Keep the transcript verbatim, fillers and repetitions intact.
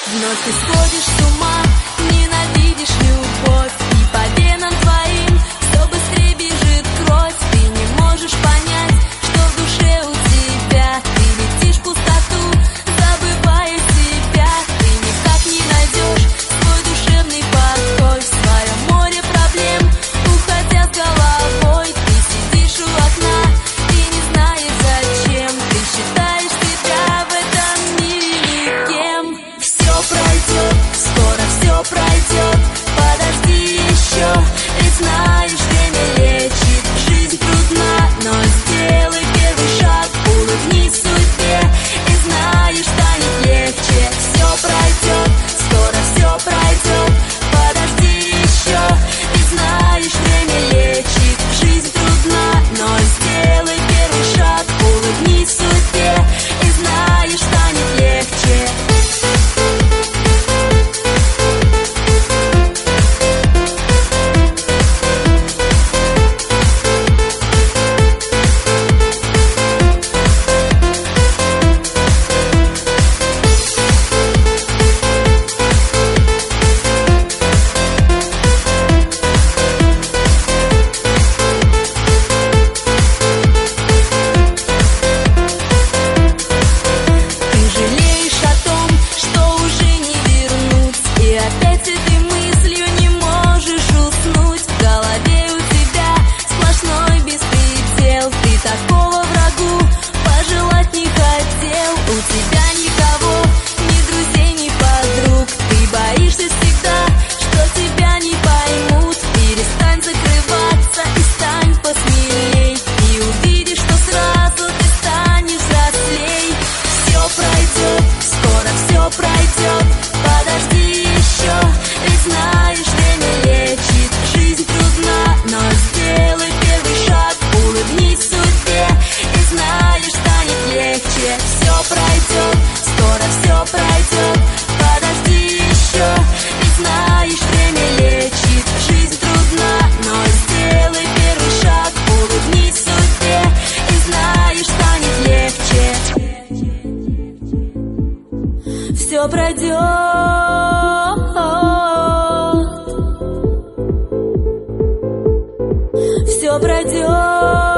Вновь ты сходишь с ума, ненавидишь любовь, и по венам твоим все быстрее бежит кровь. Ты не можешь понять, что в душе у тебя. Ты летишь в пустоту, забывая себя. Ты никак не найдешь свой душевный покой. В своем море проблем, уходя с головой, ты сидишь у окна и не знаешь зачем. Ты считаешь себя в этом мире никем. Все пройдет, скоро все пройдет. Подожди еще, ведь знаешь, время лечит. Жизнь трудна, но сделай первый шаг. Улыбнись судьбе и знаешь, станет легче. Все пройдет, скоро все пройдет. Подожди еще, ведь знаешь, время лечит. Жизнь трудна, но сделай первый шаг. Улыбнись судьбе и знаешь, станет легче. Такого врагу пожелать не хотел. У тебя никого, ни друзей, ни подруг. Ты боишься всегда, что тебя не поймут. Перестань закрываться и стань посмелей. И увидишь, что сразу ты станешь взрослей. Все пройдет, скоро все пройдет. Подожди еще, ведь знаешь, время лечит. Жизнь трудна, но сделай первый шаг. Улыбнись судьбе и знаешь, станет легче. Все пройдет, скоро все пройдет. Подожди еще, ведь знаешь, время лечит. Жизнь трудна, но сделай первый шаг. Улыбнись судьбе и знаешь, станет легче. Все пройдет, все пройдет.